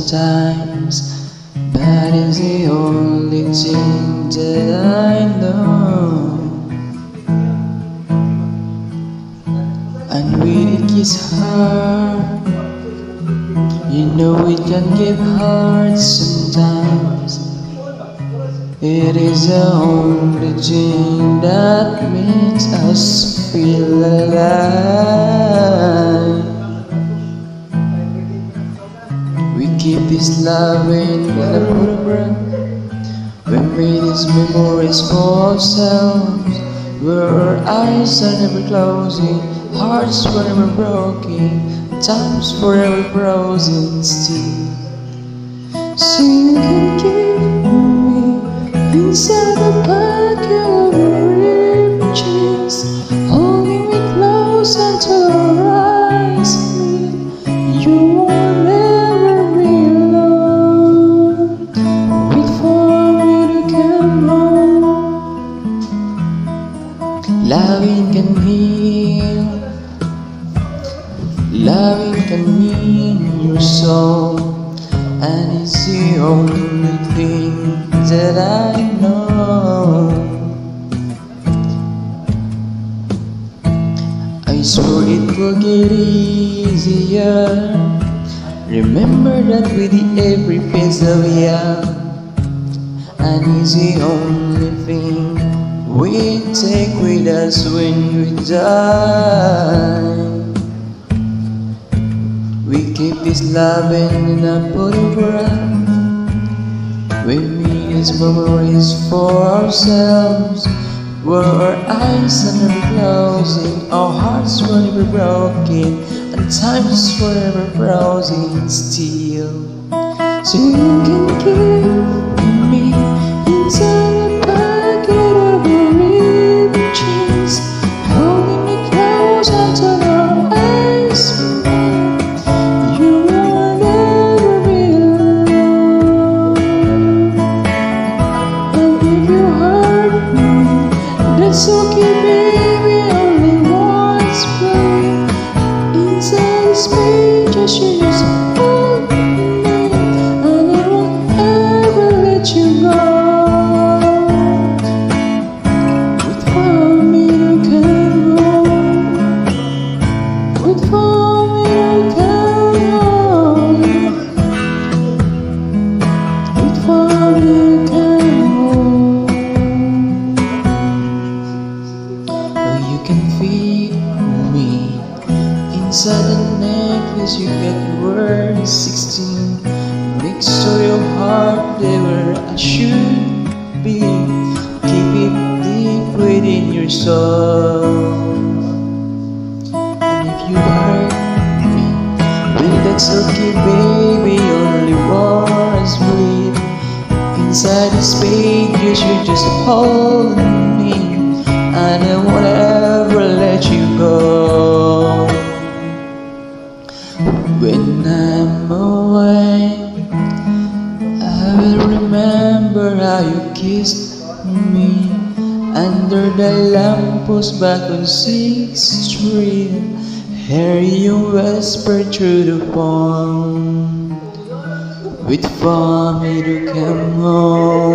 sometimes, but it's the only thing that I know. And when it gets hard, you know it can get hard sometimes. It is the only thing that makes us feel alive. We keep this loving in a photograph. We made these memories for ourselves, where our eyes are never closing, hearts were never broken, times forever frozen still. So you can keep me inside the pocket of your ripped jeans, holding me close until our eyes meet. You won't ever be alone. Wait for me to come home. Loving can heal. Loving can heal your soul, and it's the only thing that I know. I swore it will get easier. Remember that with every phase of you, and it's the only thing we take with us when we die. We keep this loving in a photograph. We make these memories for ourselves, where our eyes are never closing, our hearts were never broken, and times forever frozen still. So you can give me inside the pocket of your ripped jeans, holding me close until our eyes meet. You will never be alone. And if you hurt me, that's okay, baby. Only once, play inside this page. You should just hold me, and I won't ever let you go. Wait for me to come home. Wait for me to come home. Wait for me to come home. Oh, you can feel me inside the necklace you get were 16, next to your heart there where I should be. Keep it deep within your soul. And if you hurt me, well that's okay, baby. Only words bleed inside this page. You should just hold me, and I won't ever let you go. When I'm away, I will remember how you kissed me under the lamppost back on 6th Street. Hear you whisper through the phone. Wait for me to come home.